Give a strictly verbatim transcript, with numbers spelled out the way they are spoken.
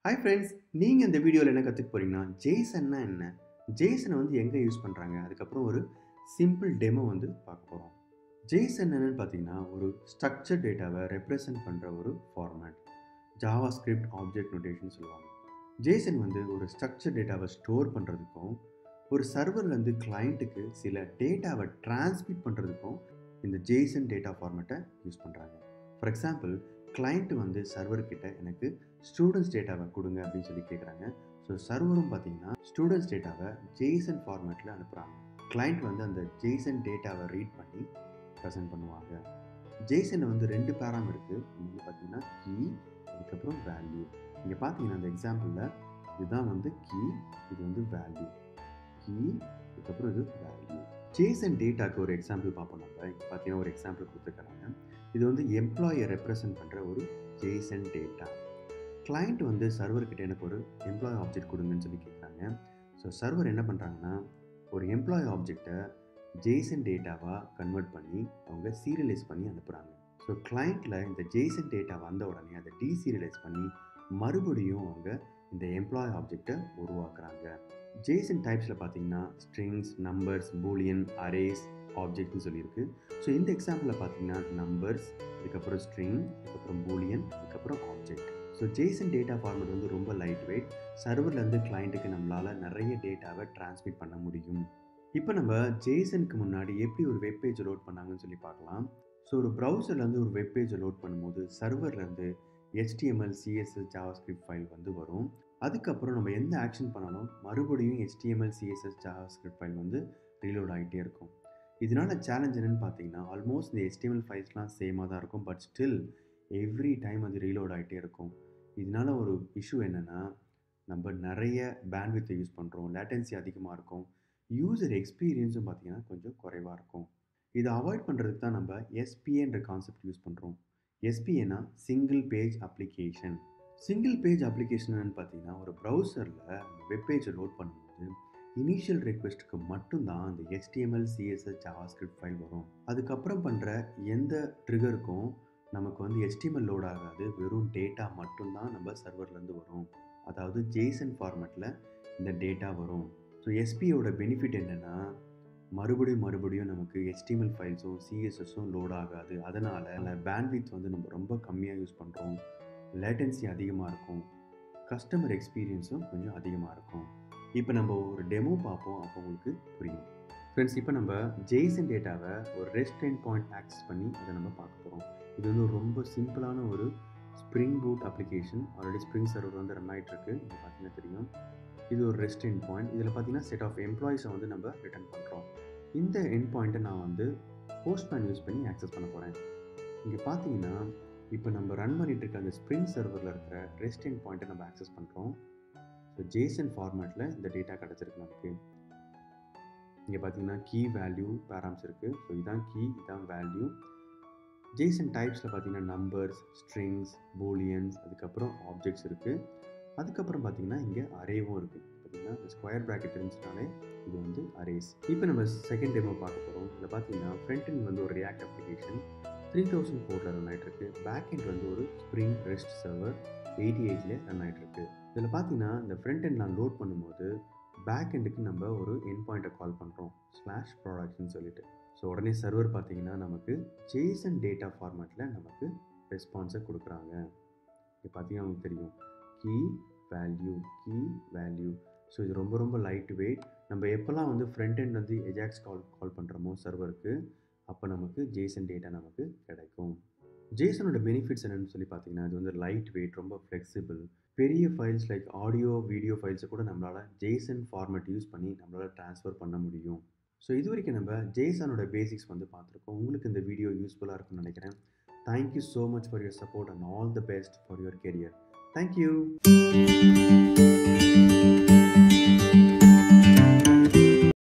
Hi friends, நீங்க இந்த வீடியோல என்ன கத்துக்க போறீங்கன்னா JSON-னா என்ன? JSON-ஐ வந்து எங்க யூஸ் பண்றாங்க? அதுக்கப்புறம் ஒரு சிம்பிள் டெமோ வந்து பார்க்க போறோம். JSON என்னன்னு பார்த்தீங்கன்னா ஒரு ஸ்ட்ரக்சர் டேட்டாவை ரெப்ரசன்ட் பண்ற ஒரு ஃபார்மேட். JavaScript ஆப்ஜெக்ட் நோட்டேஷன் சொல்லுவாங்க. JSON வந்து ஒரு ஸ்ட்ரக்சர் டேட்டாவை ஸ்டோர் பண்றதுக்கும் ஒரு சர்வர்ல இருந்து கிளையண்ட்டுக்கு சில டேட்டாவை டிரான்ஸ்மிட் பண்றதுக்கும் இந்த JSON டேட்டா ஃபார்மேட்டை யூஸ் பண்றாங்க. ஃபார் எக்ஸாம்பிள் கிளையண்ட் வந்து சர்வர் கிட்ட எனக்கு ஸ்டூடெண்ட்ஸ் டேட்டாவை கொடுங்க அப்படின்னு சொல்லி கேட்குறாங்க. ஸோ சர்வரும் பார்த்தீங்கன்னா ஸ்டூடெண்ட்ஸ் டேட்டாவை JSON ஃபார்மேட்டில் அனுப்புகிறாங்க. கிளையண்ட் வந்து அந்த JSON டேட்டாவை ரீட் பண்ணி ப்ரெசென்ட் பண்ணுவாங்க. JSON வந்து ரெண்டு பேராம் இருக்குது. ஒன்று வந்து பார்த்தீங்கன்னா கீ, அதுக்கப்புறம் வேல்யூ. இங்கே பார்த்தீங்கன்னா அந்த எக்ஸாம்பிளில் இதுதான் வந்து கீ, இது வந்து வேல்யூ. கீ, அதுக்கப்புறம் இது வேல்யூ. JSON டேட்டாக்கு ஒரு எக்ஸாம்பிள் பார்ப்போம் நம்ம. இப்போ பார்த்தீங்கன்னா ஒரு எக்ஸாம்பிள் கொடுத்துருக்காங்க. இது வந்து எம்ப்ளாயை ரெப்ரசன்ட் பண்ணுற ஒரு JSON டேட்டா. கிளையண்ட் வந்து சர்வர்கிட்ட எனக்கு ஒரு எம்ப்ளாய் ஆப்ஜெக்ட் கொடுங்கன்னு சொல்லி கேட்குறாங்க. ஸோ சர்வர் என்ன பண்ணுறாங்கன்னா ஒரு எம்ப்ளாய் ஆப்ஜெக்டை JSON டேட்டாவாக கன்வெர்ட் பண்ணி அவங்க சீரியலைஸ் பண்ணி அனுப்புகிறாங்க. ஸோ கிளையண்ட்டில் இந்த JSON டேட்டா வந்த உடனே அதை டீசீரியலைஸ் பண்ணி மறுபடியும் அவங்க இந்த எம்ப்ளாய் ஆப்ஜெக்டை உருவாக்குறாங்க. JSON டைப்ஸில் பார்த்தீங்கன்னா ஸ்ட்ரிங்ஸ், நம்பர்ஸ், பூலியன், அரேஸ், ஆப்ஜெக்ட்னு சொல்லியிருக்கு. ஸோ இந்த எக்ஸாம்பிளில் பார்த்தீங்கன்னா நம்பர்ஸ், இதுக்கப்புறம் ஸ்ட்ரிங், அதுக்கப்புறம் பூலியன், அதுக்கப்புறம் object. So JSON data format வந்து ரொம்ப லைட் வெயிட். சர்வர்லேருந்து கிளைண்ட்டுக்கு நம்மளால் நிறைய டேட்டாவை டிரான்ஸ்மிட் பண்ண முடியும். இப்போ நம்ம JSONக்கு முன்னாடி எப்படி ஒரு வெப்பேஜ் லோட் பண்ணாங்கன்னு சொல்லி பார்க்கலாம். ஸோ ஒரு ப்ரௌசர்லேருந்து ஒரு வெப்பேஜை லோட் பண்ணும்போது சர்வர்லேருந்து H T M L, C S S, JavaScript file வந்து வரும். அதுக்கப்புறம் நம்ம எந்த ஆக்ஷன் பண்ணாலும் மறுபடியும் H T M L, C S S, JavaScript file வந்து ரீலோட் ஆகிட்டே இருக்கும். இதனால சேலஞ்ச் என்னன்னு பார்த்தீங்கன்னா ஆல்மோஸ்ட் இந்த H T M L ஃபைல்ஸ்லாம் சேமாக தான் இருக்கும். பட் ஸ்டில் எவ்ரி டைம் அது ரீலோட் ஆகிட்டே இருக்கும். இதனால ஒரு இஷ்யூ என்னென்னா நம்ம நிறைய பேண்ட்வித்தை யூஸ் பண்ணுறோம், லேட்டன்சி அதிகமாக இருக்கும், யூசர் எக்ஸ்பீரியன்ஸும் பார்த்தீங்கன்னா கொஞ்சம் குறைவாக இருக்கும். இதை அவாய்ட் பண்ணுறதுக்கு தான் நம்ம S P A என்ற கான்செப்ட் யூஸ் பண்ணுறோம். S P A னா single page application. Single page application என்னன்னு பார்த்தீங்கன்னா ஒரு ப்ரௌசரில் வெப்பேஜை லோட் பண்ணும்போது இனிஷியல் ரெக்வெஸ்ட்டுக்கு மட்டும்தான் அந்த H T M L, C S S, JavaScript file வரும். அதுக்கப்புறம் பண்ணுற எந்த ட்ரிகருக்கும் நமக்கு வந்து H T M L load ஆகாது, வெறும் டேட்டா மட்டும்தான் நம்ம சர்வர்லேருந்து வரும். அதாவது JSON ஃபார்மேட்டில் இந்த டேட்டா வரும். ஸோ S P A ஓட பெனிஃபிட் என்னென்னா மறுபடியும் மறுபடியும் நமக்கு H T M L ஃபைல்ஸும் C S S-ம் லோட் ஆகாது. அதனால் பேண்ட்வித் வந்து நம்ம ரொம்ப கம்மியாக யூஸ் பண்ணுறோம், லேட்டன்சி அதிகமாக இருக்கும், கஸ்டமர் எக்ஸ்பீரியன்ஸும் கொஞ்சம் அதிகமாக இருக்கும். இப்போ நம்ம ஒரு டெமோ பார்ப்போம், அப்போ உங்களுக்கு புரியும். ஃப்ரெண்ட்ஸ், இப்போ நம்ம JSON டேட்டாவை ஒரு ரெஸ்ட் எண்ட் பாயிண்ட் ஆக்சஸ் பண்ணி அதை நம்ம பார்க்க போகிறோம். இது வந்து ரொம்ப சிம்பிளான ஒரு spring boot application. Already spring server வந்து ரன் ஆகிட்டு இருக்கு. இது பார்த்தீங்கன்னா தெரியும். இது ஒரு ரெஸ்ட் எண்ட் பாயிண்ட். இதில் பார்த்தீங்கன்னா செட் ஆஃப் எம்ப்ளாயிஸை வந்து நம்ம ரிட்டர்ன் பண்ணுறோம். இந்த எண்ட் பாயிண்ட்டை நான் வந்து போஸ்ட்மேன் யூஸ் பண்ணி ஆக்சஸ் பண்ண போகிறேன். இங்கே பார்த்தீங்கன்னா இப்போ நம்ம ரன் பண்ணிட்டு இருக்க அந்த ஸ்ப்ரிங் சர்வரில் இருக்கிற ரெஸ்ட் எண்ட் பாயிண்ட்டை நம்ம ஆக்சஸ் பண்ணுறோம். ஸோ JSON ஃபார்மேட்டில் இந்த டேட்டா கிடச்சிருக்கு நமக்கு. இங்கே பார்த்தீங்கன்னா கீ, வேல்யூ, பேராம்ஸ் இருக்குது. ஸோ இதுதான் கீ, இதுதான் வேல்யூ. JSON டைப்ஸில் பார்த்தீங்கன்னா நம்பர்ஸ், ஸ்ட்ரிங்ஸ், பூலியன்ஸ், அதுக்கப்புறம் ஆப்ஜெக்ட்ஸ் இருக்குது. அதுக்கப்புறம் பார்த்தீங்கன்னா இங்கே அரேவும் இருக்குது. பார்த்தீங்கன்னா ஸ்கொயர் ப்ராக்கெட் இருந்துச்சுனாலே இது வந்து அரேஸ். இப்போ நம்ம செகண்ட் டெமோ பார்க்க போகிறோம். இதில் பார்த்தீங்கன்னா ஃப்ரண்ட் எண்ட் வந்து ஒரு ரியாக்ட் அப்ளிகேஷன் த்ரீ தௌசண்ட் ஃபோரில் ரன் ஆகிட்டுருக்கு. பேக் எண்ட் வந்து ஒரு ஸ்ப்ரிங் ரெஸ்ட் சர்வர் எயிட்டி எயிட்டில் ரன் ஆகிட்டுருக்கு. இதில் பார்த்தீங்கன்னா இந்த ஃப்ரண்ட் எண்ட் நான் லோட் பண்ணும்போது பேக் எண்டுக்கு நம்ம ஒரு எண்ட் பாயிண்ட்டை கால் பண்ணுறோம், ஸ்லாஷ் ப்ராடக்ட்னு சொல்லிட்டு. ஸோ உடனே சர்வர் பார்த்தீங்கன்னா நமக்கு JSON டேட்டா ஃபார்மேட்டில் நமக்கு ரெஸ்பான்ஸை கொடுக்குறாங்க. இப்போ பார்த்தீங்கன்னா உங்களுக்கு தெரியும் key, value, key, value. So இது ரொம்ப ரொம்ப லைட் வெயிட். நம்ம எப்போல்லாம் வந்து ஃப்ரண்ட் எண்ட் வந்து எஜாக்ஸ் கால் கால் பண்ணுறோமோ சர்வருக்கு, அப்போ நமக்கு JSON டேட்டா நமக்கு கிடைக்கும். JSOனோட பெனிஃபிட்ஸ் என்னென்னு சொல்லி பார்த்தீங்கன்னா இது வந்து லைட் வெயிட், ரொம்ப ஃப்ளெக்சிபிள். பெரிய ஃபைல்ஸ் லைக் ஆடியோ, வீடியோ ஃபைல்ஸை கூட நம்மளால் JSON ஃபார்மேட் யூஸ் பண்ணி நம்மளால் ட்ரான்ஸ்ஃபர் பண்ண முடியும். ஸோ இது வரைக்கும் நம்ம JSOனோட பேசிக்ஸ் வந்து பார்த்துருக்கோம். உங்களுக்கு இந்த வீடியோ யூஸ்ஃபுல்லாக இருக்கும்னு நினைக்கிறேன். Thank you so much for your support and all the best for your career. Thank you.